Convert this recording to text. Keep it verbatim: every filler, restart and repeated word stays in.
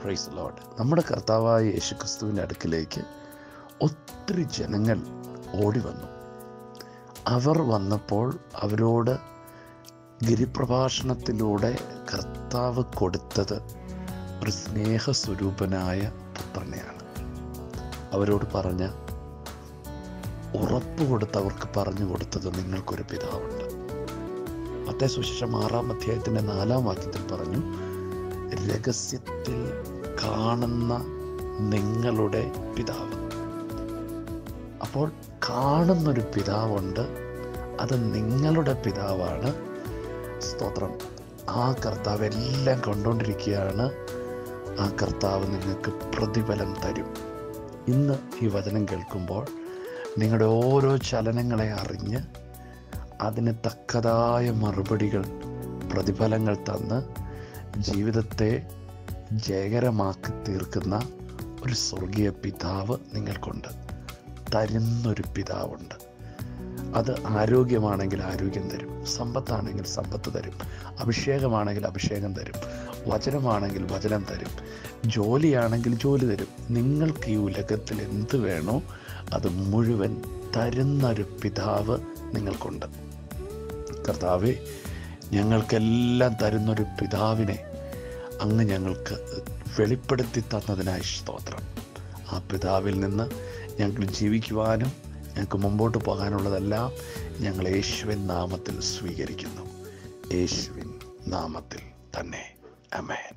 Praise Lord. നമ്മുടെ കർത്താവായ യേശുക്രിസ്തുവിൻ്റെ അടുക്കിലേക്ക് ഒത്തിരി ജനങ്ങൾ ഓടി വന്നു. അവർ വന്നപ്പോൾ അവരോട് ഗിരിപ്രഭാഷണത്തിലൂടെ കർത്താവ് കൊടുത്തത് ഒരു സ്നേഹസ്വരൂപനായ പുത്രനെയാണ്. അവരോട് പറഞ്ഞ ഉറപ്പ് കൊടുത്ത് അവർക്ക് പറഞ്ഞു കൊടുത്തത് നിങ്ങൾക്കൊരു പിതാവുണ്ട്. മത്തായി സുവിശേഷം ആറാം അധ്യായത്തിൻ്റെ നാലാം വാക്യത്തിൽ പറഞ്ഞു, രഹസ്യത്തിൽ കാണുന്ന നിങ്ങളുടെ പിതാവ്. അപ്പോൾ കാണുന്നൊരു പിതാവുണ്ട്, അത് നിങ്ങളുടെ പിതാവാണ്. സ്തോത്രം. ആ കർത്താവ് എല്ലാം കണ്ടുകൊണ്ടിരിക്കുകയാണ്. ആ കർത്താവ് നിങ്ങൾക്ക് പ്രതിഫലം തരും. ഇന്ന് ഈ വചനം കേൾക്കുമ്പോൾ നിങ്ങളുടെ ഓരോ ചലനങ്ങളെ അറിഞ്ഞ് അതിന് തക്കതായ മറുപടികൾ, പ്രതിഫലങ്ങൾ തന്ന് ജീവിതത്തെ ജയകരമാക്കി തീർക്കുന്ന ഒരു സ്വർഗീയ പിതാവ് നിങ്ങൾക്കുണ്ട്. തരുന്നൊരു പിതാവുണ്ട്. അത് ആരോഗ്യമാണെങ്കിൽ ആരോഗ്യം തരും, സമ്പത്താണെങ്കിൽ സമ്പത്ത് തരും, അഭിഷേകമാണെങ്കിൽ അഭിഷേകം തരും, വചനമാണെങ്കിൽ വചനം തരും, ജോലിയാണെങ്കിൽ ജോലി തരും. നിങ്ങൾക്ക് ഈ ഉലകത്തിൽ എന്ത് വേണോ അത് മുഴുവൻ തരുന്നൊരു പിതാവ് നിങ്ങൾക്കുണ്ട്. കർത്താവേ, ഞങ്ങൾക്കെല്ലാം തരുന്നൊരു പിതാവിനെ അങ്ങ് ഞങ്ങൾക്ക് വെളിപ്പെടുത്തി തന്നതിനായി സ്തോത്രം. ആ പിതാവിൽ നിന്ന് ഞങ്ങൾക്ക് ജീവിക്കുവാനും ഞങ്ങൾക്ക് മുമ്പോട്ട് പോകാനുള്ളതെല്ലാം ഞങ്ങൾ യേശുവിൻ നാമത്തിൽ സ്വീകരിക്കുന്നു. യേശുവിൻ നാമത്തിൽ തന്നെ. ആമേൻ.